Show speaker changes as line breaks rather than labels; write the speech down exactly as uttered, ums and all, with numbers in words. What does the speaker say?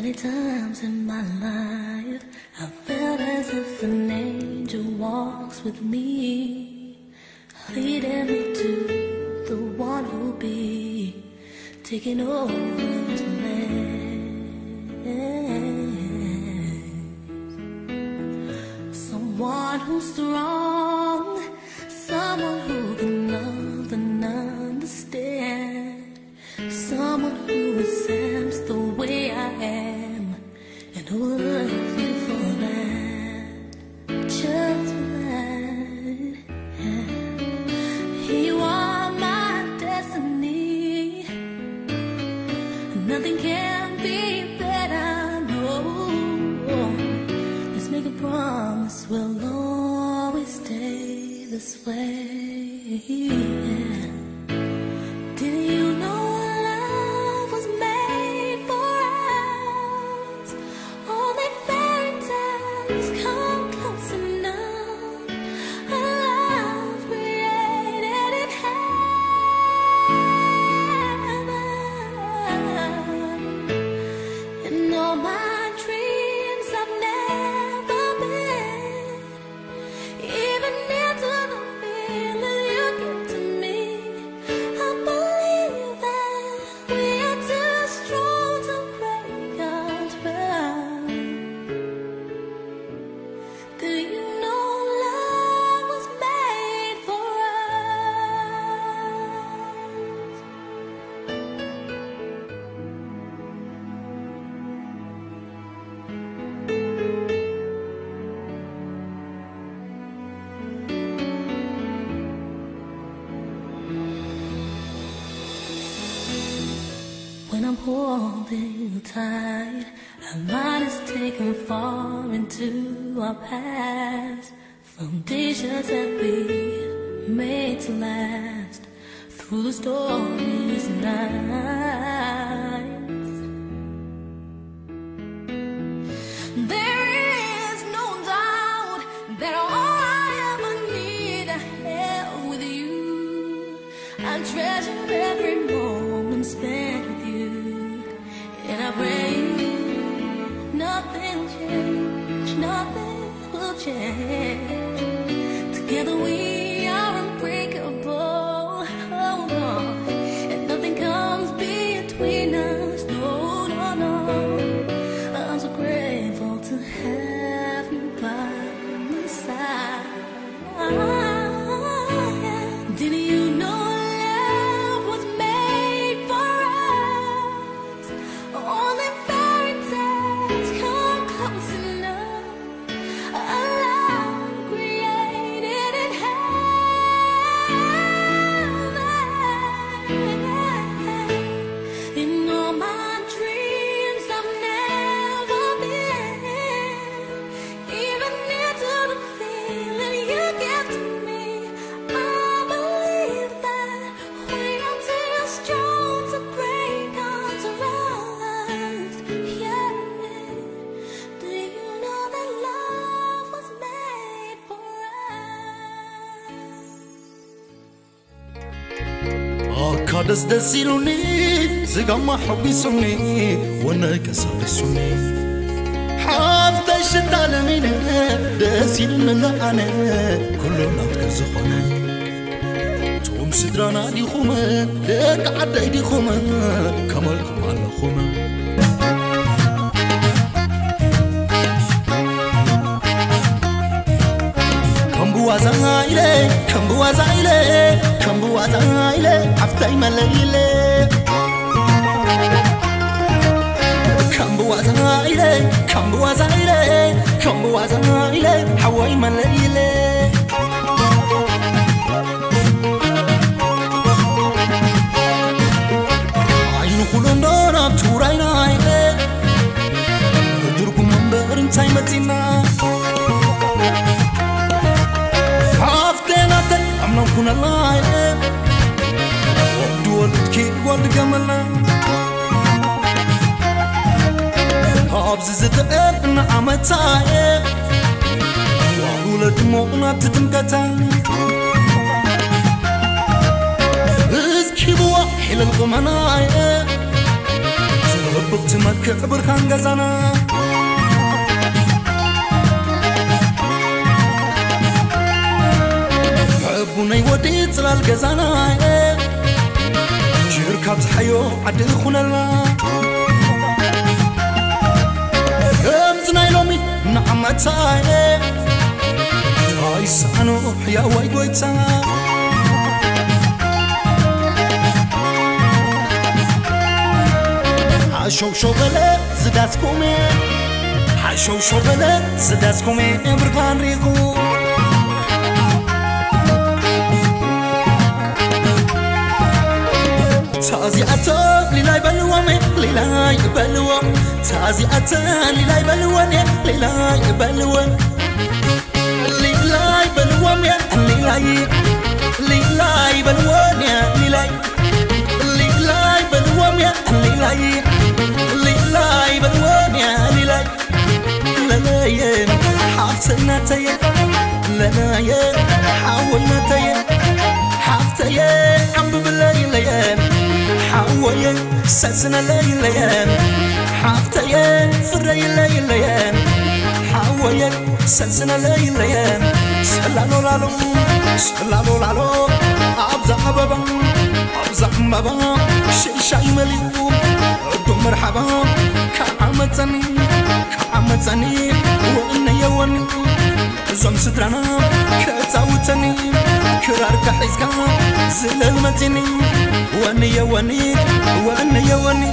Many times in my life I felt as if an angel walks with me, leading me to the one who'll be taking over his land. Someone who's strong, someone who can love and understand, someone who accepts the way I am and who will love you for that, just for that. Yeah. You are my destiny, nothing can be better, no. Let's make a promise we'll always stay this way. Yeah. Did you know love was made for us? Only fairy tales come close enough. A love created in heaven. In all my dreams I've never been, even into the feeling you give to me. I believe that we are too strong to break our trust. Do you know love was made for us? When I'm holding you tight, our mind is taken far into our past. Foundations that we made to last through the stormiest nights. There is no doubt that all I ever need I have with you. I treasure every moment spent with you, and I pray nothing change, nothing will change. Together we are unbreakable, oh no, and nothing comes between us, no, no, no. I'm so grateful to have you by my side. Did you know love was made for us? Only fairy tales come close enough. A love created in heaven. In all my dreams I've never been, even into the feeling you give to me. I believe that we are too strong to break our trust. Yeah. Do you know that love was made for us?
أكادس دسيلوني زقما حبي سوني وانا كسرسوني حافتش تعلمين دسيلنا لا أنا كلنا تكزخنا توم سدرانا دي خوما لك عدي دي خوما كمالكم على خوما Kambuwazaile, kambuwazaile, kambuwazaile, aftay malayile. Kambuwazaile, kambuwazaile, kambuwazaile, hawai malayile. Aynu kulondona turayna ile, durkum amberin taymatina. I'm not gonna lie, what do I keep what the gamma? Hobbs is at the end, and I'm a tie. Who let the moon up to them get time? Let's keep what he'll come on. ربط مكة بركان غزانا حبوني ودي تلال غزانا شركة حيو عدل خنالنا كمزنا يلومي نعمتاي تايس عنو يا واي قويتا حشو شغلة زداسكومي حشو شغلة زداسكومي برغان ريقو تازيعتا للاي بلوامي للاي بلوام تازيعتا للاي بلواني للاي بلوان للاي بلوامي للاي للاي بلواني للاي للاي بلوامي للاي للاي بلواني للاي للاي حافظنا تي للاي حاولنا تي حافتي عم بالليل ليان حاوي سسنا ليل ليان حافتي فري ليل ليان حاوي سسنا ليل ليان سلالو لالو سلالو لالو أبزع بابا أبزع بابا شي شاي مليو دو مرحبا كعمتني كعمتني وإني يواني زم سترانا كتاوتني كرار كحيزكا زلال متني واني يواني واني يواني